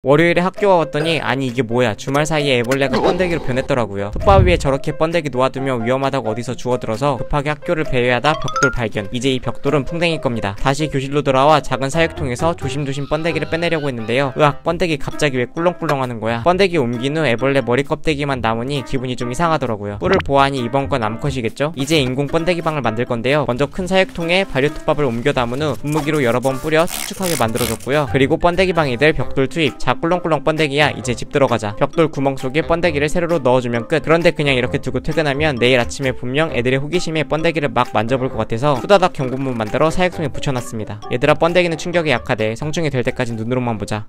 월요일에 학교 와봤더니 아니 이게 뭐야, 주말 사이에 애벌레가 번데기로 변했더라고요. 톱밥 위에 저렇게 번데기 놓아두면 위험하다고 어디서 주워들어서 급하게 학교를 배회하다 벽돌 발견. 이제 이 벽돌은 풍뎅이 겁니다. 다시 교실로 돌아와 작은 사육통에서 조심조심 번데기를 빼내려고 했는데요. 으악, 번데기 갑자기 왜 꿀렁꿀렁 하는 거야. 번데기 옮긴 후 애벌레 머리 껍데기만 남으니 기분이 좀 이상하더라고요. 뿔을 보아하니 이번 건 암컷이겠죠? 이제 인공 번데기 방을 만들 건데요. 먼저 큰 사육통에 발효톱밥을 옮겨 담은 후 분무기로 여러 번 뿌려 수축하게 만들어줬고요. 그리고 번데기 방이 될 벽돌 투입. 자, 꿀렁꿀렁 번데기야, 이제 집 들어가자. 벽돌 구멍 속에 번데기를 세로로 넣어주면 끝. 그런데 그냥 이렇게 두고 퇴근하면 내일 아침에 분명 애들의 호기심에 번데기를 막 만져볼 것 같아서 후다닥 경고문 만들어 사육통에 붙여놨습니다. 얘들아, 번데기는 충격에 약하대. 성충이 될 때까지 눈으로만 보자.